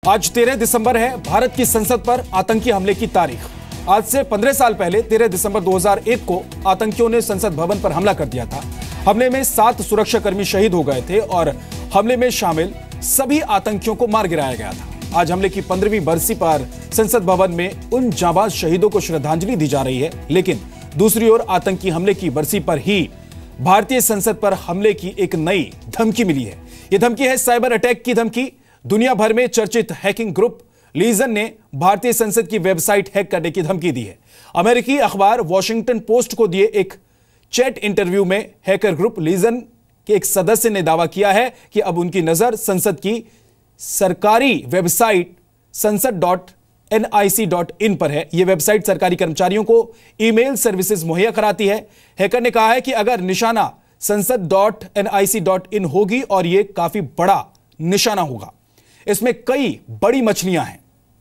आज 13 दिसंबर है। भारत की संसद पर आतंकी हमले की तारीख। आज से 15 साल पहले 13 दिसंबर 2001 को आतंकियों ने संसद भवन पर हमला कर दिया था। हमले में 7 सुरक्षाकर्मी शहीद हो गए थे और हमले में शामिल सभी आतंकियों को मार गिराया गया था। आज हमले की 15वीं बरसी पर संसद भवन में उन जाबाज शहीदों को श्रद्धांजलि दी जा रही है। लेकिन दूसरी ओर आतंकी हमले की बरसी पर ही भारतीय संसद पर हमले की एक नई धमकी मिली है। यह धमकी है साइबर अटैक की धमकी। दुनिया भर में चर्चित हैकिंग ग्रुप लीजन ने भारतीय संसद की वेबसाइट हैक करने की धमकी दी है। अमेरिकी अखबार वॉशिंगटन पोस्ट को दिए एक चैट इंटरव्यू में हैकर ग्रुप लीजन के एक सदस्य ने दावा किया है कि अब उनकी नजर संसद की सरकारी वेबसाइट संसद.nic.in पर है। यह वेबसाइट सरकारी कर्मचारियों को ईमेल सर्विसेज मुहैया कराती है। हैकर ने कहा है कि अगर निशाना संसद.nic.in होगी और यह काफी बड़ा निशाना होगा, इसमें कई बड़ी मछलियां हैं।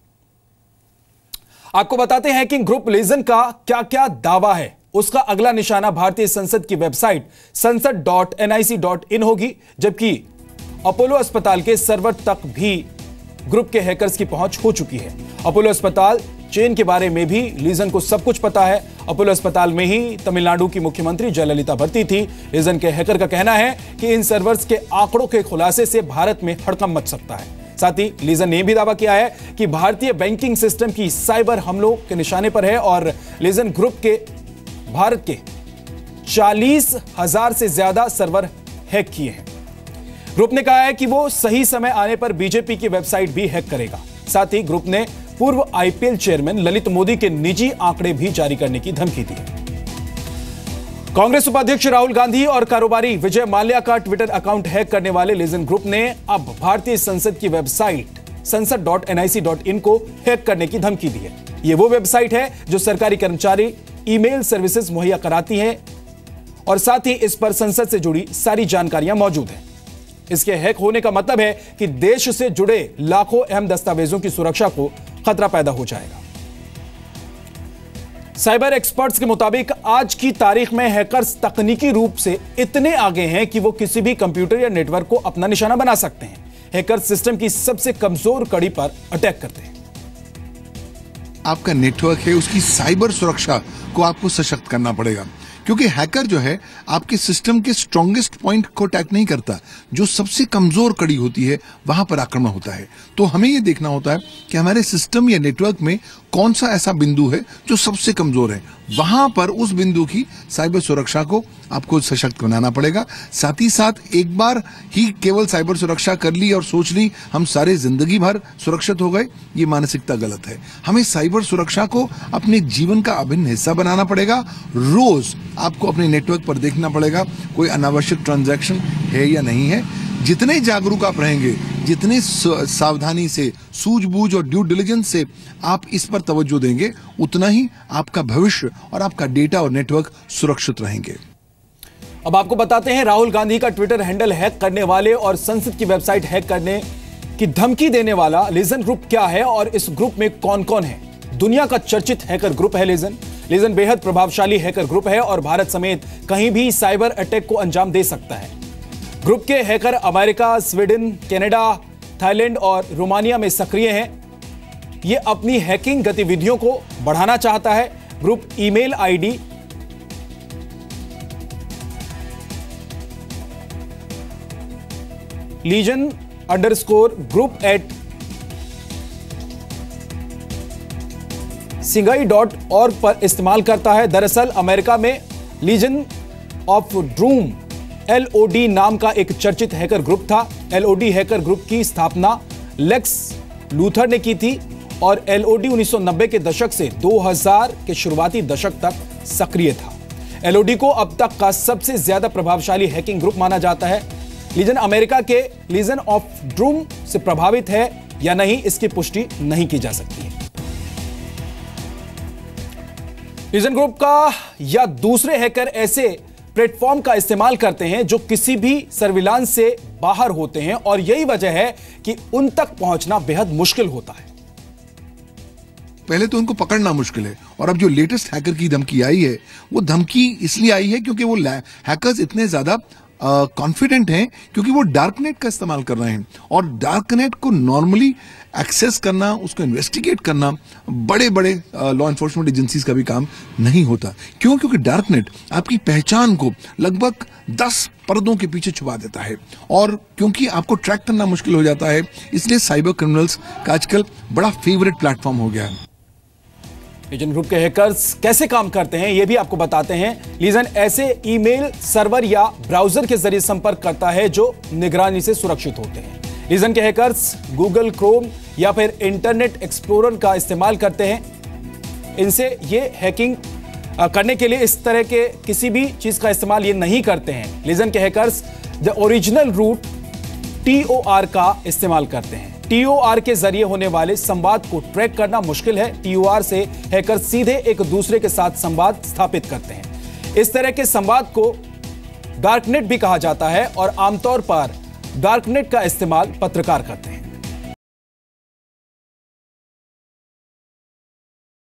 आपको बताते हैं कि ग्रुप लीजन का क्या क्या दावा है। उसका अगला निशाना भारतीय संसद की वेबसाइट संसद.nic.in होगी, जबकि अपोलो अस्पताल के सर्वर तक भी ग्रुप के हैकर्स की पहुंच हो चुकी है। अपोलो अस्पताल चेन के बारे में भी लीजन को सब कुछ पता है। अपोलो अस्पताल में ही तमिलनाडु की मुख्यमंत्री जयललिता भर्ती थी। लीजन के हैकर का कहना है कि इन सर्वर्स के आंकड़ों के खुलासे से भारत में हड़कंप मच सकता है। साथ ही लीजन ने भी दावा किया है कि भारतीय बैंकिंग सिस्टम की साइबर हमलों के निशाने पर है और लीजन ग्रुप के भारत के 40,000 से ज्यादा सर्वर हैक किए हैं। ग्रुप ने कहा है कि वो सही समय आने पर बीजेपी की वेबसाइट भी हैक करेगा। साथ ही ग्रुप ने पूर्व आईपीएल चेयरमैन ललित मोदी के निजी आंकड़े भी जारी करने की धमकी दी है। कांग्रेस उपाध्यक्ष राहुल गांधी और कारोबारी विजय माल्या का ट्विटर अकाउंट हैक करने वाले लीजन ग्रुप ने अब भारतीय संसद की वेबसाइट संसद.nic.in को हैक करने की धमकी दी है। यह वो वेबसाइट है जो सरकारी कर्मचारी ईमेल सर्विसेज मुहैया कराती हैं और साथ ही इस पर संसद से जुड़ी सारी जानकारियां मौजूद हैं। इसके हैक होने का मतलब है कि देश से जुड़े लाखों अहम दस्तावेजों की सुरक्षा को खतरा पैदा हो जाएगा। साइबर एक्सपर्ट्स के मुताबिक आज की तारीख में हैकर्स तकनीकी रूप से इतने आगे हैं कि वो किसी भी कंप्यूटर या नेटवर्क को अपना निशाना बना सकते हैं। हैकर्स सिस्टम की सबसे कमजोर कड़ी पर अटैक करते हैं। आपका नेटवर्क है, उसकी साइबर सुरक्षा को आपको सशक्त करना पड़ेगा, क्योंकि हैकर जो है आपके सिस्टम के स्ट्रॉन्गेस्ट पॉइंट को अटैक नहीं करता। जो सबसे कमजोर कड़ी होती है वहां पर आक्रमण होता है। तो हमें यह देखना होता है कि हमारे सिस्टम या नेटवर्क में कौन सा ऐसा बिंदु है जो सबसे कमजोर है। वहां पर उस बिंदु की साइबर सुरक्षा को आपको सशक्त बनाना पड़ेगा। साथ ही साथ एक बार ही केवल साइबर सुरक्षा कर ली और सोच ली हम सारे जिंदगी भर सुरक्षित हो गए, ये मानसिकता गलत है। हमें साइबर सुरक्षा को अपने जीवन का अभिन्न हिस्सा बनाना पड़ेगा। रोज आपको अपने नेटवर्क पर देखना पड़ेगा कोई अनावश्यक ट्रांजैक्शन है या नहीं है। जितने जागरूक आप रहेंगे, जितने सावधानी से, सूझबूझ और ड्यू डिलिजेंस से आप इस पर तवज्जो देंगे, उतना ही आपका भविष्य और आपका डेटा और नेटवर्क सुरक्षित रहेंगे। अब आपको बताते हैं राहुल गांधी का ट्विटर हैंडल हैक करने वाले और संसद की वेबसाइट हैक करने की धमकी देने वाला लीजन ग्रुप क्या है और इस ग्रुप में कौन कौन है। दुनिया का चर्चित हैकर ग्रुप है लीजन। लीजन बेहद प्रभावशाली हैकर ग्रुप है और भारत समेत कहीं भी साइबर अटैक को अंजाम दे सकता है। ग्रुप के hacker America, Sweden, Canada, Thailand और रोमानिया में सक्रिय हैं। यह अपनी हैकिंग गतिविधियों को बढ़ाना चाहता है। ग्रुप ईमेल आईडी legion_group@singai.org पर इस्तेमाल करता है। दरअसल अमेरिका में लीजन ऑफ ड्रूम LOD नाम का एक चर्चित हैकर ग्रुप था। LOD हैकर ग्रुप की स्थापना लेक्स लूथर ने की थी और LOD 1990 के दशक से 2000 के शुरुआती दशक तक सक्रिय था। LOD को अब तक का सबसे ज्यादा प्रभावशाली हैकिंग ग्रुप माना जाता है। लीजन अमेरिका के लीजन ऑफ ड्रूम से प्रभावित है या नहीं, इसकी पुष्टि नहीं की जा सकती है। लीजन ग्रुप का या दूसरे हैकर ऐसे प्लेटफॉर्म का इस्तेमाल करते हैं जो किसी भी सर्विलांस से बाहर होते हैं और यही वजह है कि उन तक पहुंचना बेहद मुश्किल होता है। पहले तो उनको पकड़ना मुश्किल है और अब जो लेटेस्ट हैकर की धमकी आई है वो धमकी इसलिए आई है क्योंकि वो हैकर्स इतने ज्यादा कॉन्फिडेंट हैं क्योंकि वो डार्कनेट का इस्तेमाल कर रहे हैं, और डार्कनेट को नॉर्मली एक्सेस करना, उसको इन्वेस्टिगेट करना बड़े बड़े लॉ एनफोर्समेंट एजेंसीज का भी काम नहीं होता। क्यों? क्योंकि डार्कनेट आपकी पहचान को लगभग 10 पर्दों के पीछे छुपा देता है, और क्योंकि आपको ट्रैक करना मुश्किल हो जाता है, इसलिए साइबर क्रिमिनल्स का आजकल बड़ा फेवरेट प्लेटफॉर्म हो गया है। लीजन ग्रुप के हैकर्स कैसे काम करते हैं ये भी आपको बताते हैं। लीजन ऐसे ईमेल सर्वर या ब्राउजर के जरिए संपर्क करता है जो निगरानी से सुरक्षित होते हैं। लीजन के हैकर्स गूगल क्रोम या फिर इंटरनेट एक्सप्लोरर का इस्तेमाल करते हैं। इनसे ये हैकिंग करने के लिए इस तरह के किसी भी चीज का इस्तेमाल ये नहीं करते हैं। लीजन के hackers the original route TOR का इस्तेमाल करते हैं। TOR के जरिए होने वाले संवाद को ट्रैक करना मुश्किल है। TOR से हैकर सीधे एक दूसरे के साथ संवाद स्थापित करते हैं। इस तरह के संवाद को डार्कनेट भी कहा जाता है, और आमतौर पर डार्कनेट का इस्तेमाल पत्रकार करते हैं।